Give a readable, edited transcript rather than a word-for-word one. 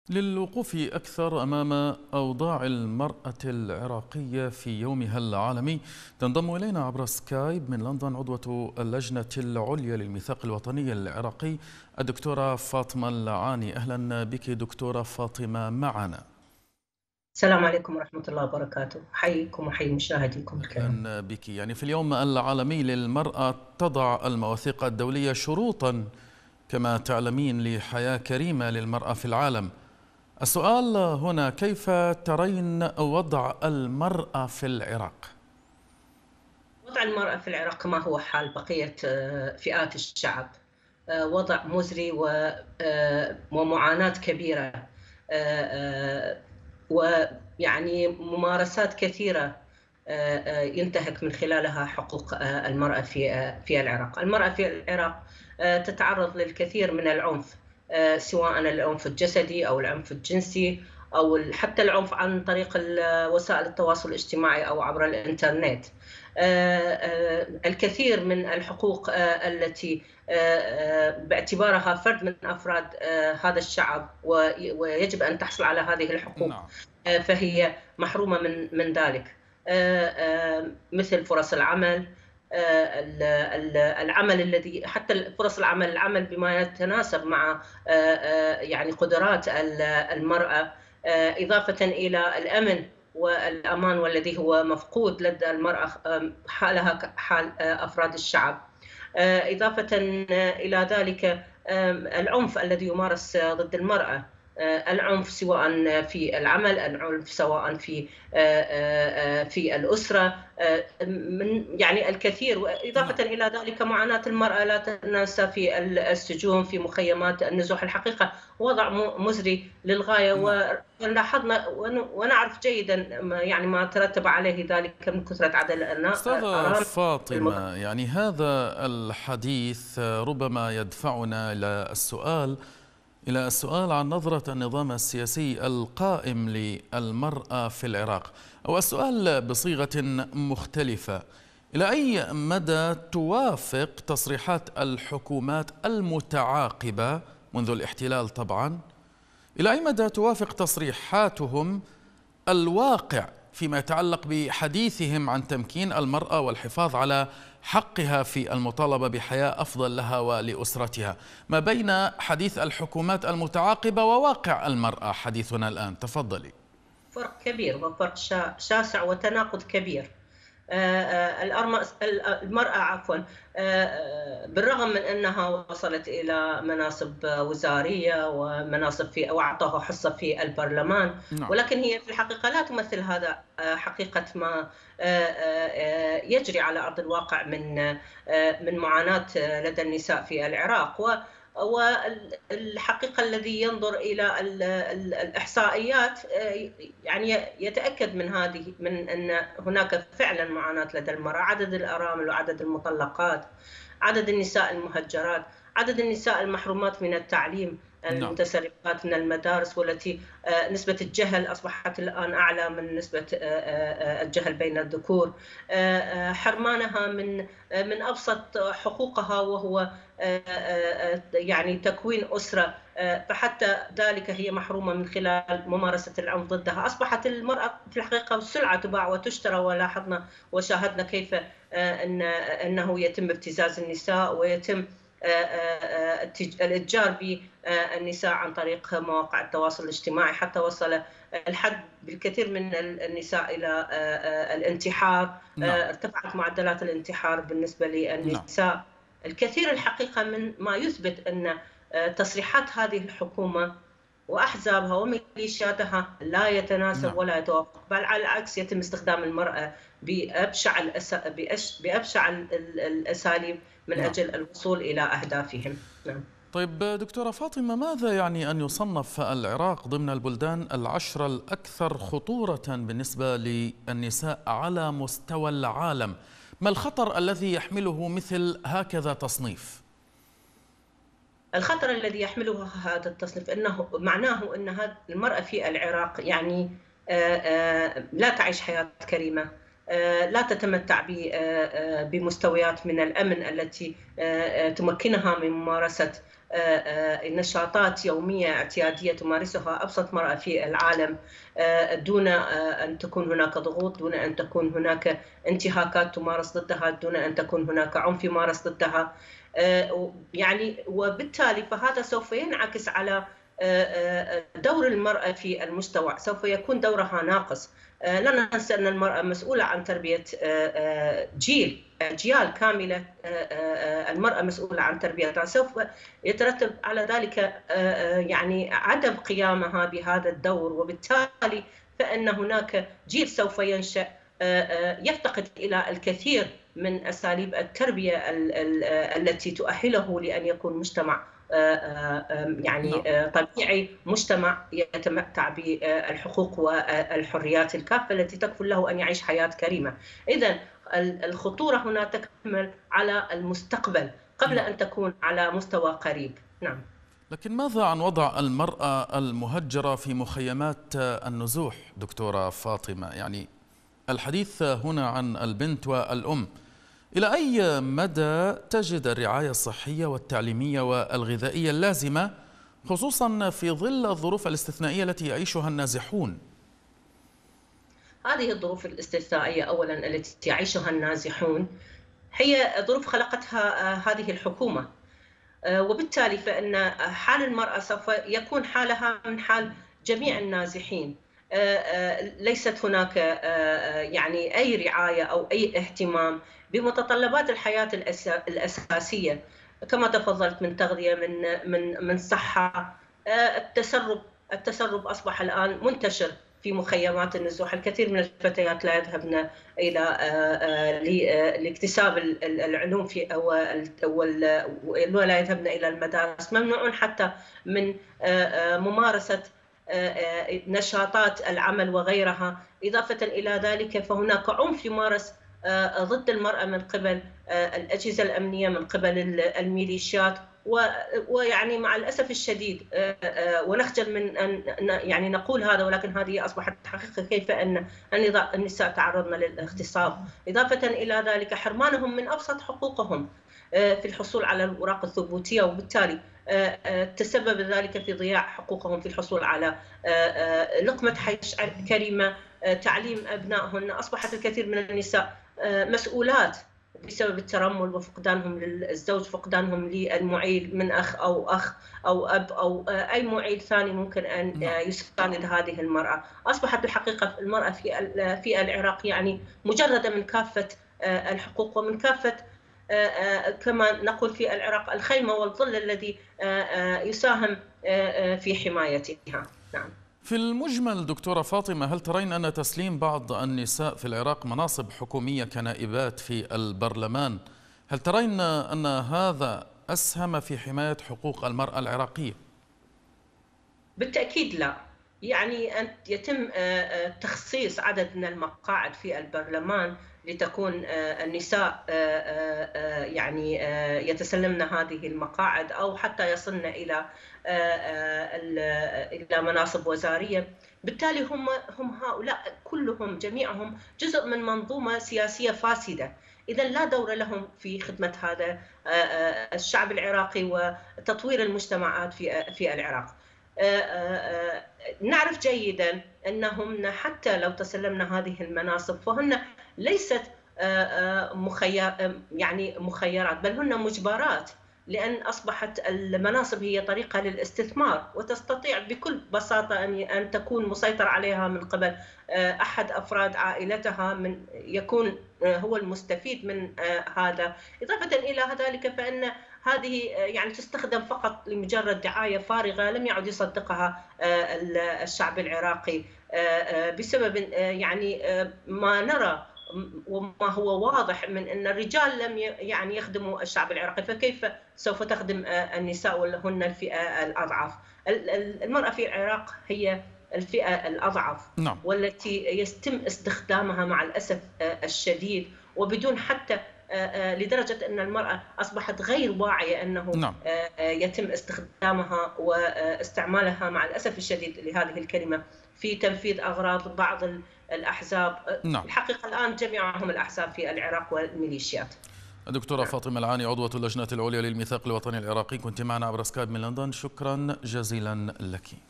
للوقوف أكثر أمام أوضاع المرأة العراقية في يومها العالمي، تنضم إلينا عبر سكايب من لندن عضوة اللجنة العليا للميثاق الوطني العراقي الدكتورة فاطمة اللعاني. أهلا بك دكتورة فاطمة معنا. السلام عليكم ورحمة الله وبركاته. حيكم وحي مشاهديكم الكرام. أهلا بك. في اليوم العالمي للمرأة تضع المواثيق الدولية شروطا كما تعلمين لحياة كريمة للمرأة في العالم. السؤال هنا: كيف ترين وضع المرأة في العراق؟ وضع المرأة في العراق كما هو حال بقية فئات الشعب، وضع مزري ومعاناة كبيرة، ويعني ممارسات كثيرة ينتهك من خلالها حقوق المرأة في العراق. المرأة في العراق تتعرض للكثير من العنف، سواء العنف الجسدي أو العنف الجنسي أو حتى العنف عن طريق وسائل التواصل الاجتماعي أو عبر الإنترنت. الكثير من الحقوق التي باعتبارها فرد من أفراد هذا الشعب ويجب أن تحصل على هذه الحقوق، فهي محرومة من ذلك، مثل فرص العمل، العمل الذي حتى فرص العمل بما يتناسب مع يعني قدرات المرأة، إضافة إلى الأمن والأمان والذي هو مفقود لدى المرأة حالها حال أفراد الشعب. إضافة إلى ذلك العنف الذي يمارس ضد المرأة، العنف سواء في العمل، العنف سواء في الأسرة، من يعني الكثير. وإضافة إلى ذلك معاناة المرأة لا تنسى في السجون، في مخيمات النزوح. الحقيقة وضع مزري للغاية، ولاحظنا ونعرف جيدا يعني ما ترتب عليه ذلك من كثرة عدد أستاذة فاطمة، هذا الحديث ربما يدفعنا إلى السؤال عن نظرة النظام السياسي القائم للمرأة في العراق، أو السؤال بصيغة مختلفة: إلى أي مدى توافق تصريحات الحكومات المتعاقبة منذ الاحتلال طبعا، إلى أي مدى توافق تصريحاتهم الواقع فيما يتعلق بحديثهم عن تمكين المرأة والحفاظ على حقها في المطالبة بحياة أفضل لها ولأسرتها، ما بين حديث الحكومات المتعاقبة وواقع المرأة حديثنا الآن؟ تفضلي. فرق كبير وفرق شاسع وتناقض كبير. المرأة بالرغم من أنها وصلت إلى مناصب وزارية ومناصب وأعطاها حصة في البرلمان، ولكن هي في الحقيقة لا تمثل هذا حقيقة ما يجري على أرض الواقع من معاناة لدى النساء في العراق. والحقيقة الذي ينظر إلى الإحصائيات يعني يتأكد من أن هناك فعلا معاناة لدى المرأة. عدد الأرامل وعدد المطلقات، عدد النساء المهجرات، عدد النساء المحرومات من التعليم، المتسربات من المدارس، والتي نسبة الجهل أصبحت الآن أعلى من نسبة الجهل بين الذكور، حرمانها من أبسط حقوقها وهو يعني تكوين أسرة، فحتى ذلك هي محرومة من خلال ممارسة العنف ضدها. أصبحت المرأة في الحقيقة سلعة تباع وتشترى، ولاحظنا وشاهدنا كيف أنه يتم ابتزاز النساء ويتم الاتجار بالنساء عن طريق مواقع التواصل الاجتماعي، حتى وصل الحد بالكثير من النساء إلى الانتحار. ارتفعت معدلات الانتحار بالنسبة للنساء. الكثير الحقيقة من ما يثبت أن تصريحات هذه الحكومة وأحزابها وميليشياتها لا يتناسب ولا يتوافق، بل على العكس يتم استخدام المرأة بأبشع الأساليب من أجل الوصول إلى أهدافهم. طيب دكتورة فاطمة، ماذا يعني أن يصنف العراق ضمن البلدان العشرة الأكثر خطورة بالنسبة للنساء على مستوى العالم؟ ما الخطر الذي يحمله مثل هكذا تصنيف؟ الخطر الذي يحمله هذا التصنيف أنه معناه أن المرأة في العراق يعني لا تعيش حياة كريمة، لا تتمتع بمستويات من الأمن التي تمكنها من ممارسة نشاطات يومية اعتيادية تمارسها أبسط مرأة في العالم دون أن تكون هناك ضغوط، دون أن تكون هناك انتهاكات تمارس ضدها، دون أن تكون هناك عنف يمارس ضدها. يعني وبالتالي فهذا سوف ينعكس على دور المرأة في المجتمع، سوف يكون دورها ناقص. لا ننسى أن المرأة مسؤولة عن تربية أجيال كاملة، المرأة مسؤولة عن تربيتها، سوف يترتب على ذلك يعني عدم قيامها بهذا الدور، وبالتالي فإن هناك جيل سوف ينشأ يفتقد إلى الكثير من أساليب التربية التي تؤهله لأن يكون مجتمع يعني طبيعي، مجتمع يتمتع بالحقوق والحريات الكافة التي تكفل له أن يعيش حياة كريمة. إذن الخطورة هنا تكمن على المستقبل قبل أن تكون على مستوى قريب. نعم. لكن ماذا عن وضع المرأة المهجرة في مخيمات النزوح دكتورة فاطمة؟ يعني الحديث هنا عن البنت والأم، إلى أي مدى تجد الرعاية الصحية والتعليمية والغذائية اللازمة، خصوصا في ظل الظروف الاستثنائية التي يعيشها النازحون؟ هذه الظروف الاستثنائية أولا التي يعيشها النازحون هي ظروف خلقتها هذه الحكومة، وبالتالي فإن حال المرأة سوف يكون حالها من حال جميع النازحين. ليست هناك يعني أي رعاية أو أي اهتمام بمتطلبات الحياة الأساسية، كما تفضلت، من تغذية، من صحة. التسرب أصبح الآن منتشر في مخيمات النزوح، الكثير من الفتيات لا يذهبن إلى لاكتساب العلوم في ولا يذهبن إلى المدارس، ممنوعون حتى من ممارسة نشاطات العمل وغيرها. إضافة إلى ذلك فهناك عنف يمارس ضد المرأة من قبل الأجهزة الأمنية، من قبل الميليشيات، ويعني مع الأسف الشديد ونخجل من أن يعني نقول هذا، ولكن هذه أصبحت حقيقة، كيف أن النساء تعرضن للاغتصاب. إضافة إلى ذلك حرمانهم من أبسط حقوقهم في الحصول على الأوراق الثبوتية، وبالتالي تسبب ذلك في ضياع حقوقهم في الحصول على لقمة عيش كريمة، تعليم أبنائهن. أصبحت الكثير من النساء مسؤولات بسبب الترمل وفقدانهم للزوج، فقدانهم للمعيل من أخ أو أب أو أي معيل ثاني ممكن أن يساند هذه المرأة. أصبحت الحقيقة المرأة في العراق يعني مجردة من كافة الحقوق، ومن كافة كما نقول في العراق الخيمة والظل الذي يساهم في حمايتها. نعم. في المجمل دكتورة فاطمة، هل ترين أن تسليم بعض النساء في العراق مناصب حكومية كنائبات في البرلمان، هل ترين أن هذا أسهم في حماية حقوق المرأة العراقية؟ بالتأكيد لا. يعني أن يتم تخصيص عدد من المقاعد في البرلمان لتكون النساء يعني يتسلمن هذه المقاعد أو حتى يصلن إلى مناصب وزارية. بالتالي هم هؤلاء كلهم جميعهم جزء من منظومة سياسية فاسدة، إذا لا دور لهم في خدمة هذا الشعب العراقي وتطوير المجتمعات في العراق. نعرف جيدا أنهم حتى لو تسلمنا هذه المناصب فهن ليست مخيرات، بل هن مجبرات، لأن أصبحت المناصب هي طريقة للاستثمار، وتستطيع بكل بساطة أن تكون مسيطر عليها من قبل أحد أفراد عائلتها، من يكون هو المستفيد من هذا. إضافة إلى ذلك فإن هذه يعني تستخدم فقط لمجرد دعاية فارغة لم يعد يصدقها الشعب العراقي، بسبب يعني ما نرى وما هو واضح من أن الرجال لم يعني يخدموا الشعب العراقي، فكيف سوف تخدم النساء وهن الفئة الأضعف؟ المرأة في العراق هي الفئة الأضعف، نعم. والتي يتم استخدامها مع الأسف الشديد، وبدون حتى لدرجة أن المرأة أصبحت غير واعية أنه نعم. يتم استخدامها واستعمالها مع الأسف الشديد لهذه الكلمة في تنفيذ أغراض بعض الأحزاب. نعم. الحقيقة الآن جميعهم الأحزاب في العراق والميليشيات. دكتورة فاطمة العاني عضوة اللجنة العليا للميثاق الوطني العراقي، كنت معنا عبر سكايب من لندن، شكرا جزيلا لك.